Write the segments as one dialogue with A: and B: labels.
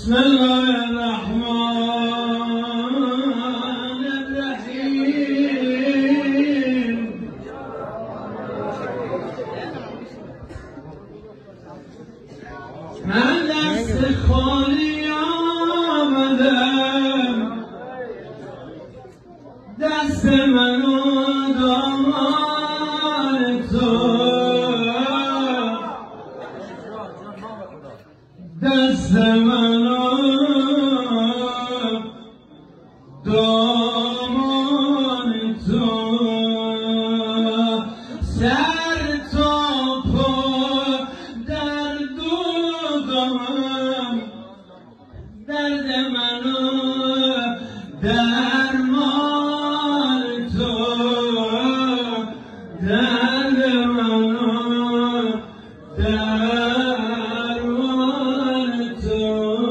A: بسم الله الرحمن الرحیم. من دست خالی آمدم، دست منو دامان تو، دست منو دامان تو، سر تا پا درد و غمم، درد منو درمان تو، درد منو درمان تو.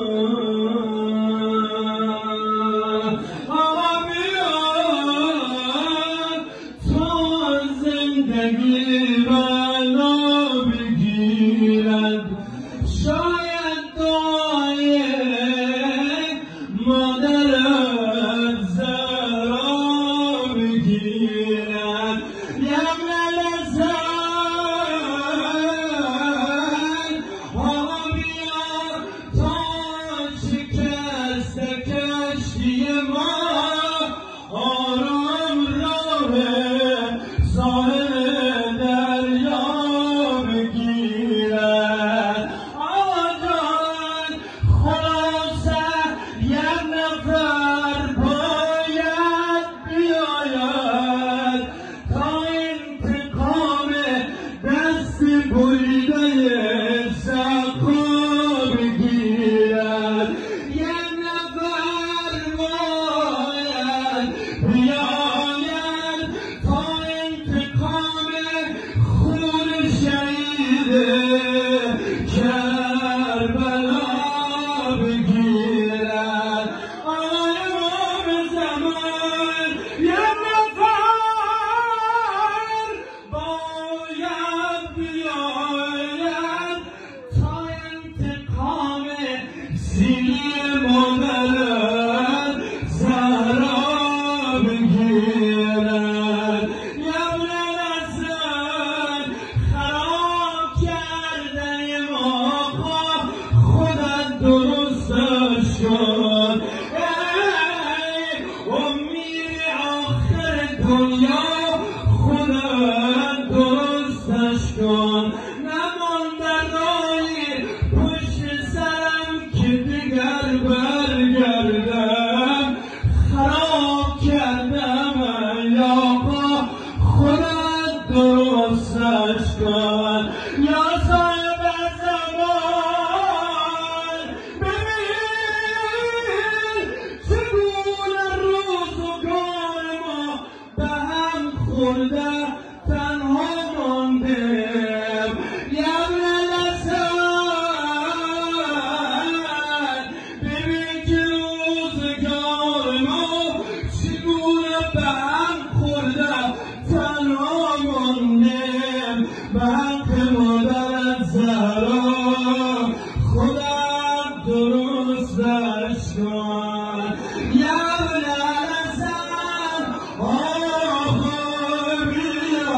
A: آقا بیا تو زندگی منو بگیرد، شاید دعای مادرت زهرا بگیرد. یم نلزن آقا بیا تا شکست کشتی ما آرام راه ساحل دریا بگیرد. آقا جان خلاصه یک نفر باید بیاید تا انتقام دست بریده سقا بگیرد. یک نفر باید بیاید تا انتقام خون شهید کربلا بگیرد. آقای امام زمان یک نفر باید بیاید تا انتقام سینی مادرت زهرا بگیرد. یم نلزن خراب کردن ما خودت درستش کن. ای امید آخر دنیا خودت درستش کن. نمان در راهی پشت سرم که دیگر برگردم، خراب کردم ای آقا خودت درستش کن. یا صاحب زمان ببین چگونه روزگار ما به هم خورده تنها ماندیم. یم نلزن ببین که روزگار ما چگونه به هم خورده تنها ماندیم. به حق مادرت زهرا خودت درستش کن. یم نلزن آقا بیا،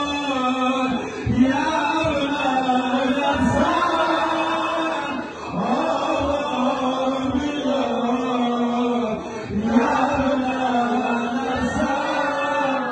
A: یم نلزن آقا بیا، یم نلزن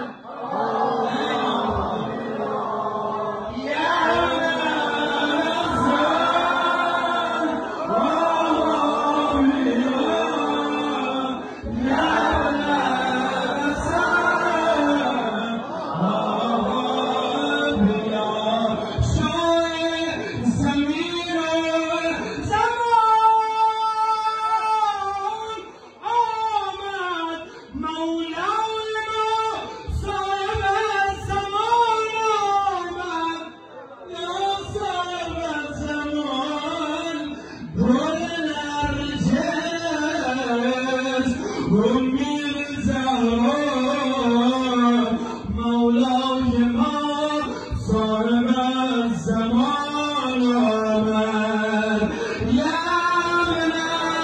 A: زمان آمد. یا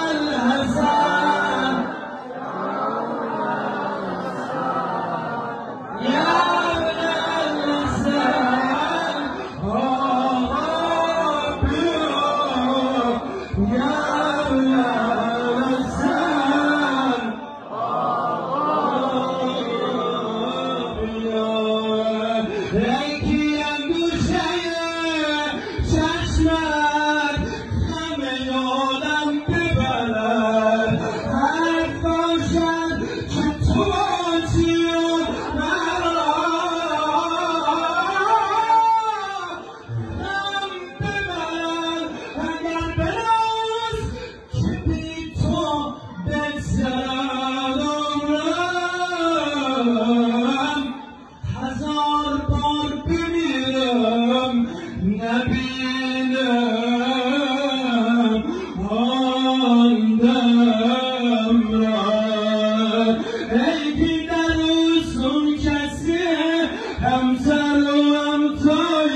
A: نبینم آن دم را. ای که در اوسون کسی همسر و همتای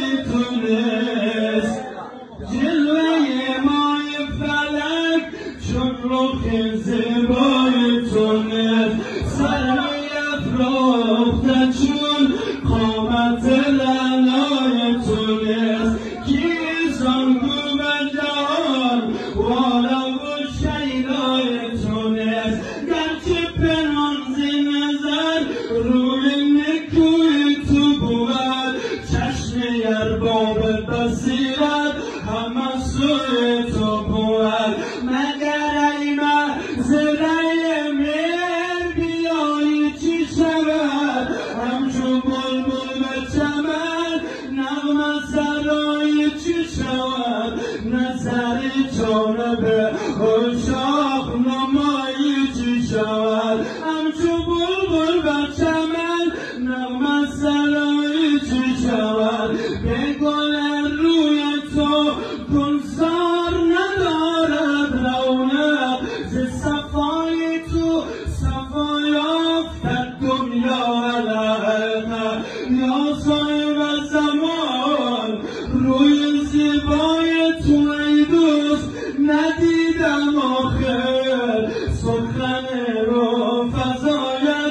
A: تونست، جلوه مای فلک چون رخ زیبای تونست، سر افراخته چون قامت لالای تونست، کیسان گوب جهان والا و شیدای تونست، گرچه پنهان زی نظر روی نکوی تو بود، چشم ارباب بصیرت همه سوی تو بود. مگر ای محضره مهر بیایی چی شود، همچو بلبل به چمن نغمه سرایی چی شود، نظر جانب عشاق نمایی چی شود، همچو بلبل به چمن نغمه سرایی چی شود. به گل روی تو گلزار ندارد رونق، ز صفای تو صفا یافتد دنیا الحق. یا صاحب زمان روی زیبای تو ای دوست ندیدم آخر، سخن رو فضایت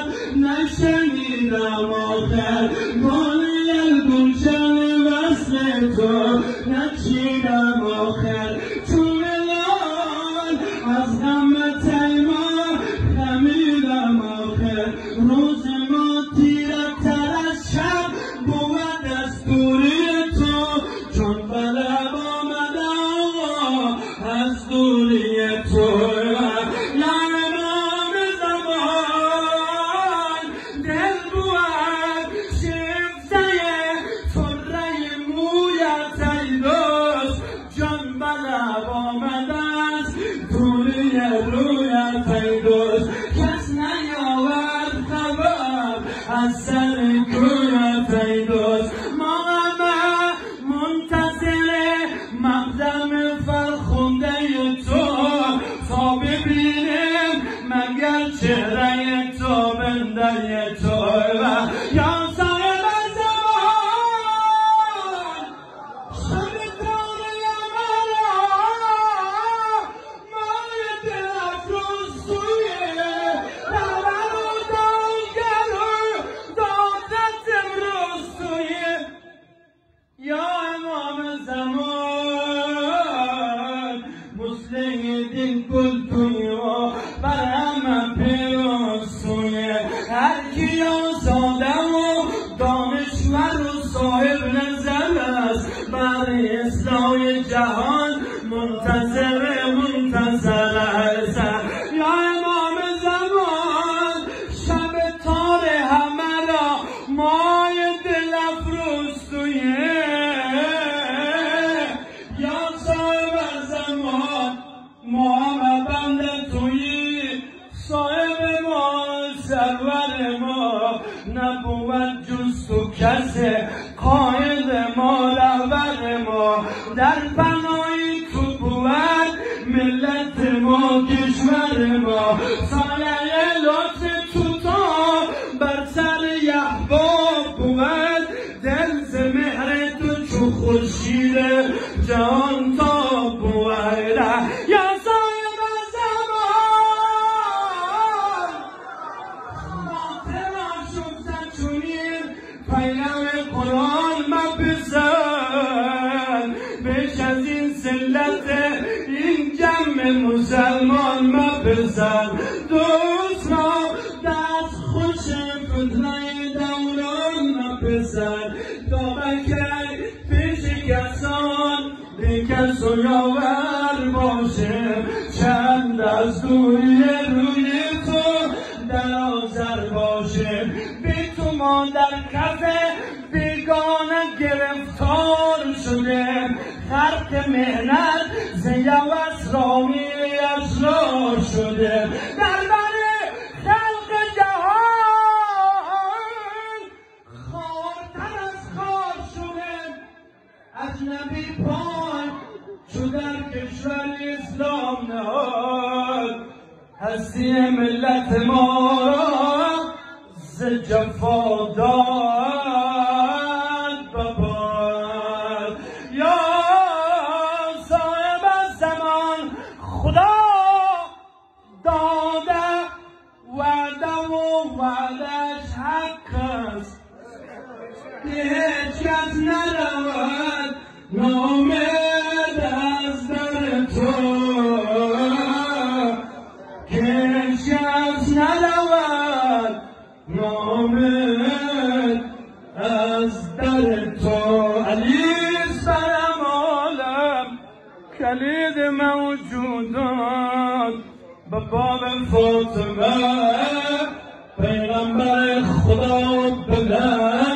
A: نشنیدم آخر، گلی گلشن وصل تو نچیدم آخر. چون لال از غم تیما خمیدم آخر، روز ما تیره تر از شب بود دستوری تو، چون بلب آمده از دوری تو. یا امام زمان دل بود شیفته طره مویت ای دوست، جان بلب آمده از دوری رویت ای دوست، کس نیاورد خبر از سر کویت ای دوست. ما همه منتظر مقدم فرخنده تو، تا ببینیم مگر چهره تو بنده تو. یا صاحب زمان شب دار یمنا، مای دل افروز توی دور و دانگر و دادت امروز توی. یا امام زمان مسلم دین کل توی و بر همه پیروز توی، هر کی آزاده و دانشور و صاحب نظر است، بر اصلاح جهان منتظر است. یا امام زمان شب تار همه را مای دل افروز توی. یا صاحب زمان ما همه بنده توی، صاحب ما سرور ما نبود جز تو کسی، قائد ما رهبر ما، در پناه تو بود ملت ما کشور ما، سایه لطف تو تا بر سر یحباب بود، دل ز مهر تو چو خورشید جهان تاب بود. یا صاحب زمان خاطرم شد چنین پیرو قرآن مپسند، بیش از این ذلت این جمع مسلمان مپسند. دوست را دست خوش فتنه دوران مپسند، دامکه پیش کسان به کس و یاور باشه، چند از دوری روی تو در آذر باشه. به تو ما در کف بیگانه گرفتار شده، خرق مهنت ز یوس رامی اسرار شده، در بر خلق جهان خارتر از خار شده، اجنبی وقتی پای چو در کشور اسلام نهاد هستی ملت ما را ز جفا داد بباد. یا صاحب زمان خدا داده وعده و وعدش حق است که هیچ کس نرود نامید از در تو، که هیچ کس نرود نامید از در تو. علی سلام عالم کلید موجودات به باب فاطمه پیغمبر خدا بلند